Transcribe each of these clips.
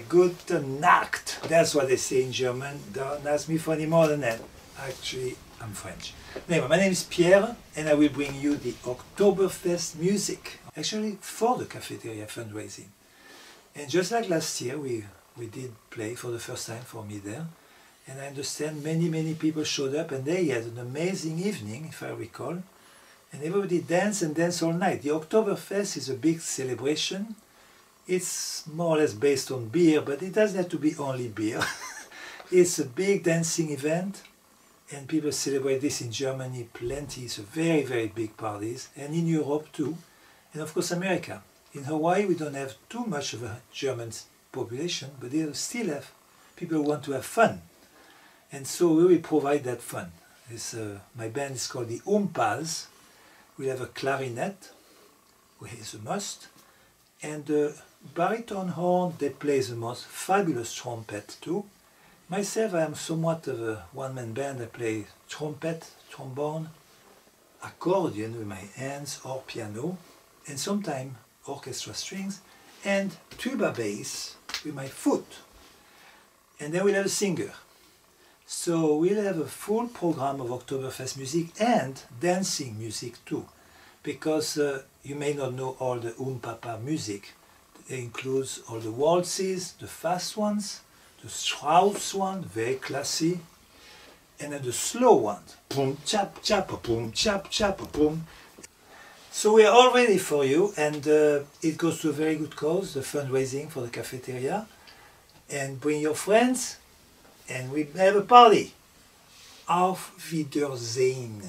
Gute Nacht. That's what they say in German. Don't ask me for any more than that. Actually, I'm French. Anyway, my name is Pierre, and I will bring you the Oktoberfest music. Actually, for the cafeteria fundraising. And just like last year, we did play for the first time for me there. And I understand many people showed up, and they had an amazing evening, if I recall. And everybody danced and danced all night. The Oktoberfest is a big celebration. It's more or less based on beer, but it doesn't have to be only beer. It's a big dancing event, and people celebrate this in Germany plenty. It's a very big parties, and in Europe too, and of course America. In Hawaii we don't have too much of a German population, but they still have people who want to have fun. And so we will provide that fun. My band is called the Oompas. We have a clarinet, which is a must, and the baritone horn that plays the most fabulous trumpet too. Myself, I am somewhat of a one-man band. I play trumpet, trombone, accordion with my hands or piano, and sometimes orchestra strings, and tuba bass with my foot. And then we'll have a singer. So we'll have a full program of Oktoberfest music and dancing music too, because you may not know all the Papa music. It includes all the waltzes, the fast ones, the Strauss one, very classy, and then the slow ones, boom chap chap boom chap chap boom. So we are all ready for you, and it goes to a very good cause, the fundraising for the cafeteria. And bring your friends, and we have a party. Auf Wiedersehen.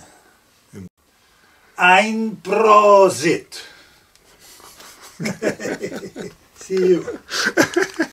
Ein Prosit. See you.